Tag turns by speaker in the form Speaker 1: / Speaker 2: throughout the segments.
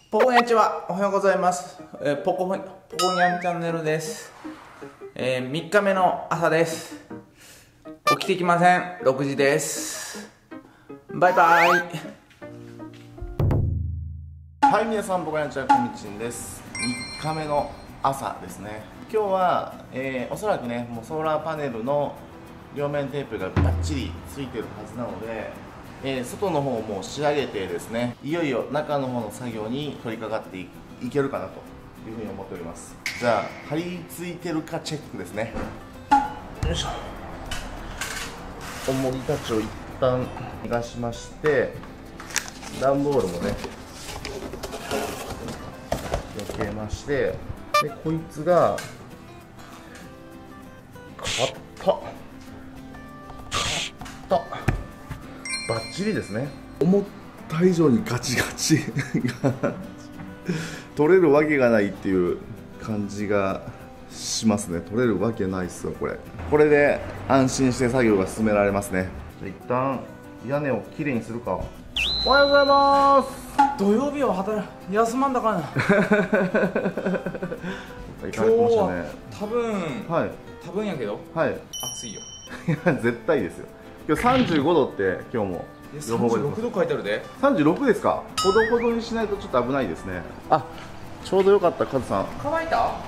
Speaker 1: ポコニャンちはおはようございます。ポコニャンチャンネルです。3日目の朝です。起きてきません。6時です。バイバイ。
Speaker 2: はい、皆さん、ポコニャンちゃんこんにちはです。3日目の朝ですね。今日は、おそらくね、もうソーラーパネルの両面テープがバッチリついてるはずなので、外の方も仕上げてですね、いよいよ中の方の作業に取り掛かっていけるかなというふうに思っております。じゃあ貼り付いてるかチェックですね。よいしょ。重りたちを一旦逃がしまして、段ボールもね避けまして、でこいつがバッチリですね。思った以上にガチガチが取れるわけがないっていう感じがしますね。取れるわけないっすよこれで安心して作業が進められますね。じゃあ一旦屋根をきれいにするか。おはようございます。
Speaker 1: 土曜日は休まんだかな。
Speaker 2: 今日は
Speaker 1: 多分やけど、
Speaker 2: はい、
Speaker 1: 暑いよ。
Speaker 2: いや絶対ですよ。今日35度って今日も予報が出てます。
Speaker 1: 36度書いてあるで。
Speaker 2: 36ですか。ほどほどにしないとちょっと危ないですね。あ、ちょうどよかった。カズさん
Speaker 1: 乾いた？
Speaker 2: はい。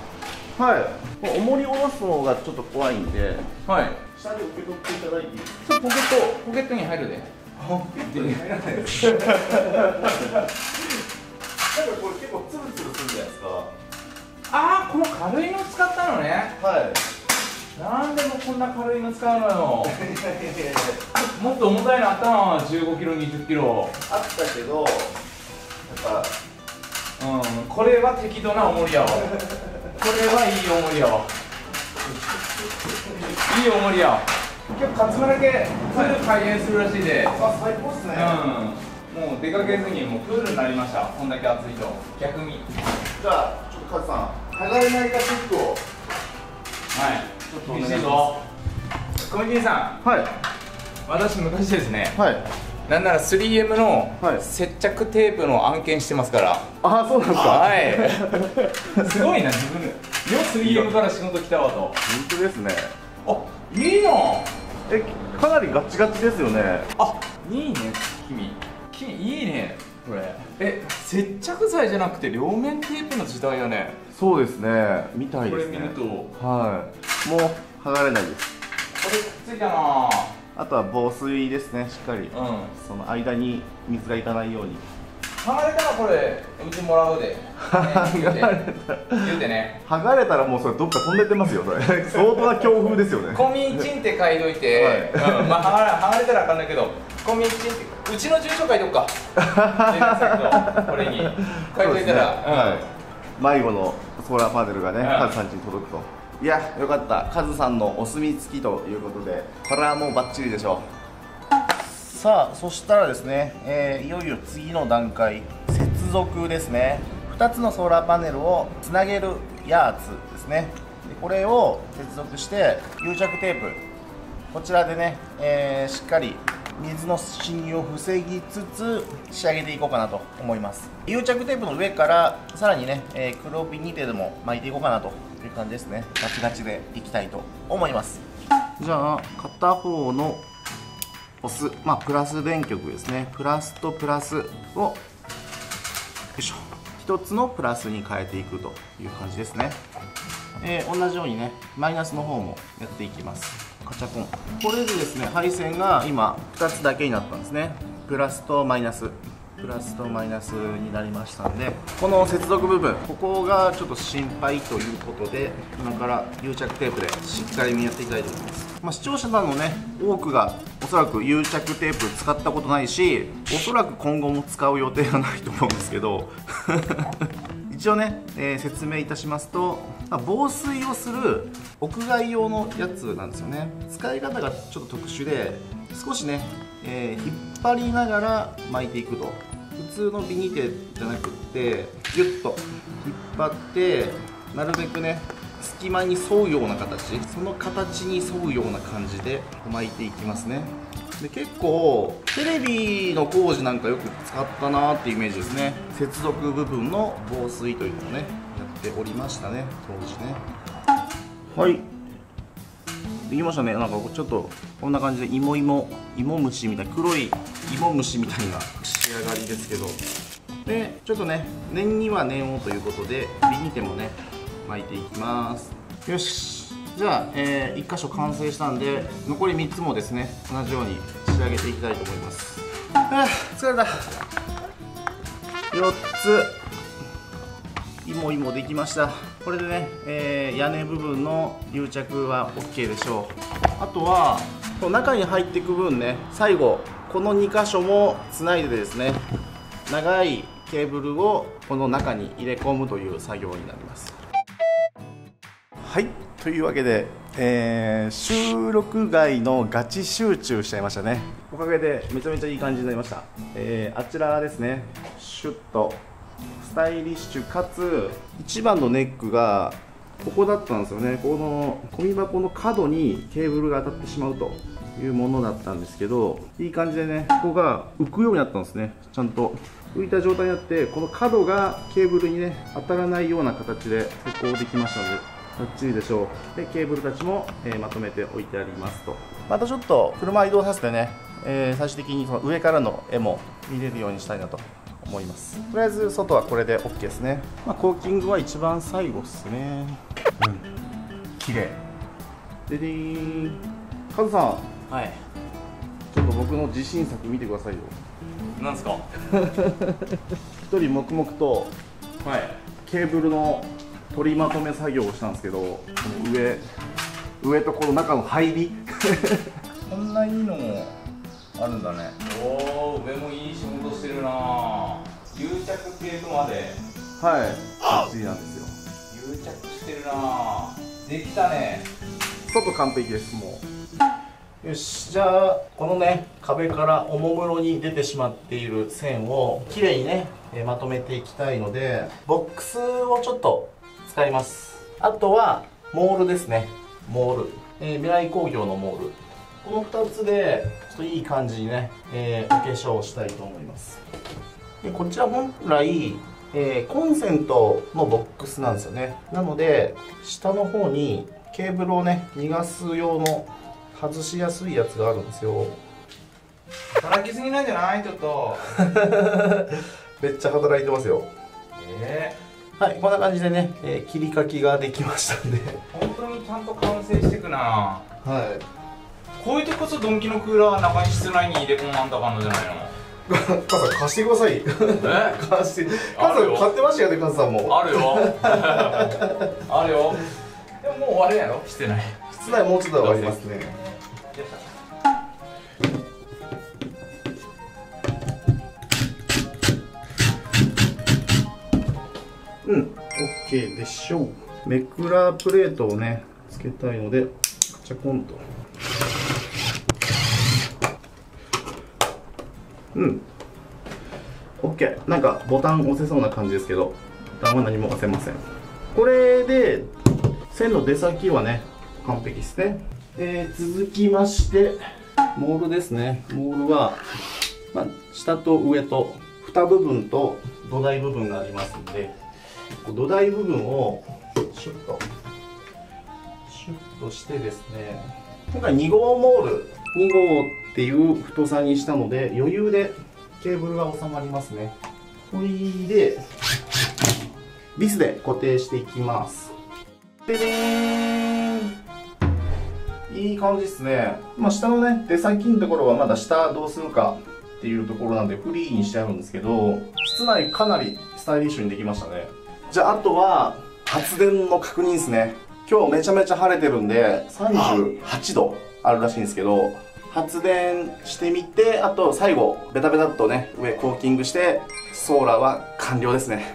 Speaker 2: 重り下ろすのがちょっと怖いんで、
Speaker 1: はい、
Speaker 2: 下で受け取っていただいていいです
Speaker 1: ポケットに入るで。
Speaker 2: か。ポケットに入らないです。なんかこれ結構ツルツルするじゃないですか。
Speaker 1: ああ、この軽いの使ったのね。
Speaker 2: はい。
Speaker 1: なんでもこんな軽いの使うのよ。もっと重たいのあったな。15キロ、20キロ
Speaker 2: あったけど、やっぱ
Speaker 1: これは適度な重りやわ。これはいい重りやわ。いい重りや。今日勝村家プール開園するらしいで。
Speaker 2: あ、最高っすね。
Speaker 1: もう出かけずにもうプールになりました。こんだけ暑いと逆に。
Speaker 2: じゃあちょっとカズさん、剥がれないかチェックを。
Speaker 1: はい、ちょっと厳しいぞ。小池さん、
Speaker 2: はい、
Speaker 1: 私昔ですね、
Speaker 2: はい、
Speaker 1: なんなら 3M の
Speaker 2: はい
Speaker 1: 接着テープの案件してますから。
Speaker 2: あ、そうなんですか。
Speaker 1: はい。すごいな、自分よ 3M から仕事来たわと。
Speaker 2: 本当ですね。
Speaker 1: あ、いいな。
Speaker 2: かなりガチガチですよね。
Speaker 1: あ、いいね、君いいねこれ。接着剤じゃなくて両面テープの時代やね。
Speaker 2: そうですね、みたいですね。
Speaker 1: これ見ると、
Speaker 2: はい、もう剥がれないです。
Speaker 1: これくっついたな。
Speaker 2: あとは防水ですね、しっかり、その間に水がいかないように。
Speaker 1: 剥がれたらこれうちもらうで。言うてね。
Speaker 2: 剥がれたらもうそれどっか飛んでってますよ。それ相当な強風ですよね。
Speaker 1: コミチンって書いといて、まあ剥がれたらあかんないけど、コミチンってうちの住所書いとくか。これに書いといたら、
Speaker 2: 迷子のソーラーパネルがね、カズさん家に届くと。いや、よかった。カズさんのお墨付きということで、これはもうバッチリでしょう。さあ、そしたらですね、いよいよ次の段階、接続ですね。2つのソーラーパネルをつなげるやつですね。でこれを接続して癒着テープ、こちらでね、しっかり水の侵入を防ぎつつ仕上げていこうかなと思います。癒着テープの上からさらにね、黒ビニテでも巻いていこうかなという感じですね。ガチガチでいきたいと思います。じゃあ片方の押す、プラス電極ですね。プラスとプラスをよいしょ、一つのプラスに変えていくという感じですね。同じようにね、マイナスの方もやっていきます。カチャコン。これでですね、配線が今2つだけになったんですね。プラスとマイナス、プラスとマイナスになりましたんで、この接続部分、ここがちょっと心配ということで、今から癒着テープでしっかり見やっていきたいと思います。視聴者さんのね、多くがおそらく癒着テープ使ったことないし、おそらく今後も使う予定はないと思うんですけど一応ね、説明いたしますと、防水をする屋外用のやつなんですよね。使い方がちょっと特殊で、少しね、引っ張りながら巻いていくと。普通のビニテじゃなくってギュッと引っ張って、なるべくね隙間に沿うような形、その形に沿うような感じで巻いていきますね。 で結構テレビの工事なんかよく使ったなーっていうイメージですね。接続部分の防水というのをねやっておりましたね、当時ね。はい、できましたね。なんかちょっとこんな感じで芋虫みたいな、黒い芋虫みたいな仕上がりですけど、でちょっとね念には念をということでビニテもね巻いていきます。よし、じゃあ、1箇所完成したんで残り3つもですね同じように仕上げていきたいと思います。あー疲れた。4つ芋できました。これでね、屋根部分の癒着は OK でしょう。あとはこの中に入っていく分ね、最後この2箇所もつないでですね長いケーブルをこの中に入れ込むという作業になります。はい、というわけで、収録外のガチ集中しちゃいましたね。おかげでめちゃめちゃいい感じになりました。あちらですね、シュッとスタイリッシュかつ一番のネックがここだったんですよね。このゴミ箱の角にケーブルが当たってしまうというものだったんですけど、いい感じでねここが浮くようになったんですね。ちゃんと浮いた状態になって、この角がケーブルにね当たらないような形で施工できましたのでバッチリでしょう。でケーブルたちも、まとめておいてありますと。またちょっと車移動させてね、最終的にその上からの絵も見れるようにしたいなと思います。とりあえず外はこれで OK ですね。コーキングは一番最後ですね。綺麗ででーん。カズさん、
Speaker 1: はい。
Speaker 2: ちょっと僕の自信作見てくださいよ。
Speaker 1: なんすか。
Speaker 2: 一人黙々と
Speaker 1: はい。
Speaker 2: ケーブルの取りまとめ作業をしたんですけど、この上とこの中の入りこんないいのもあるんだね。
Speaker 1: おお、上もいい仕事してるな。癒着系とまで。
Speaker 2: はい、バッチリなんですよ。
Speaker 1: 癒着してるな。できたね。
Speaker 2: 外完璧です。もうよし、じゃあこのね壁からおもむろに出てしまっている線をきれいにね、まとめていきたいのでボックスをちょっと使います。あとはモールですね。モール、未来工業のモール、この2つでちょっといい感じにね、お化粧をしたいと思います。でこちら本来、コンセントのボックスなんですよね。なので下の方にケーブルをね逃がす用の外しやすいやつがあるんですよ。
Speaker 1: 働きすぎなんじゃない？ちょっと
Speaker 2: めっちゃ働いてますよ。はい、こんな感じでね、切り欠きができましたんで
Speaker 1: 本当にちゃんと完成していくな。
Speaker 2: はい、
Speaker 1: こういう時こそドンキのクーラー中に室内に入れ込まんとあかんのじゃないの。
Speaker 2: カズさん貸してください。貸して。カズさん買ってましたよね、カズさんも。
Speaker 1: あるよあるよ。でももう終わるやろ、してない。
Speaker 2: 室内もうちょっとで終わりますね。うん、OK でしょう。メクラープレートをねつけたいのでカチャコンと。うん、 OK。 なんかボタン押せそうな感じですけどボタンは何も押せません。これで線の出先はね完璧ですね。続きましてモールですね。モールは、下と上と蓋部分と土台部分がありますので、土台部分をシュッとしてですね、今回2号モール2号っていう太さにしたので余裕でケーブルが収まりますね。これでビスで固定していきます。ででーん、いい感じですね。下のね出先のところはまだ下どうするかっていうところなんでフリーにしてあるんですけど、室内かなりスタイリッシュにできましたね。じゃああとは発電の確認ですね。今日めちゃめちゃ晴れてるんで38度あるらしいんですけど、発電してみて、あと最後ベタベタっとね上コーキングしてソーラーは完了ですね。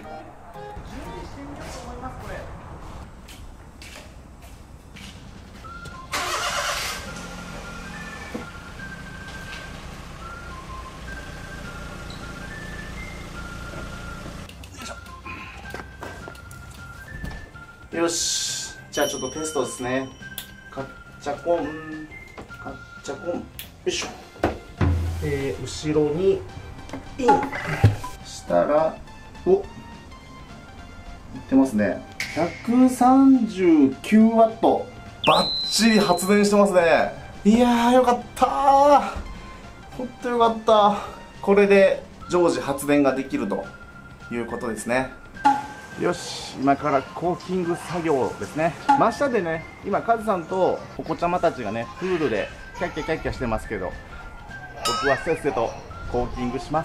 Speaker 2: よし、じゃあちょっとテストですね。カッチャコンカッチャコン、よいしょ。 後ろにインしたら、お、いってますね。139ワット、バッチリ発電してますね。いやー、よかったー、ほんとよかった。これで常時発電ができるということですね。よし、今からコーキング作業ですね。真下でね、今カズさんとお子ちゃまたちがね、プールでキャッキャキャッキャしてますけど、僕はせっせとコーキングします。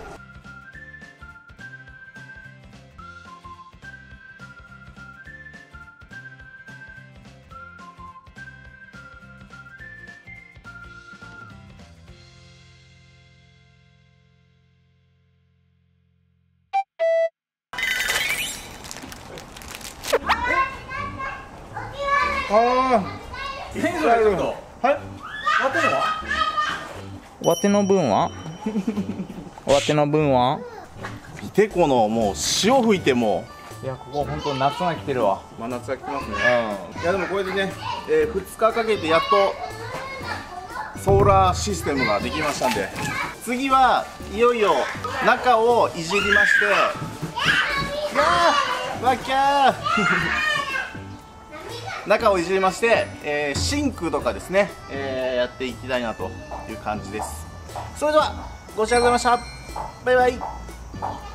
Speaker 1: 何それ、ちょっと。
Speaker 2: はい。
Speaker 1: わての分はわての分は
Speaker 2: 見て、このもう潮吹いても、
Speaker 1: いや、ここ本当夏が来てるわ。
Speaker 2: 真夏が来てますね。いや、でもこれでね、2日かけてやっとソーラーシステムができましたんで、次はいよいよ中をいじりまして、わきゃー中をいじりまして、シンクとかですね、やっていきたいなという感じです。それではご視聴ありがとうございました。バイバイ。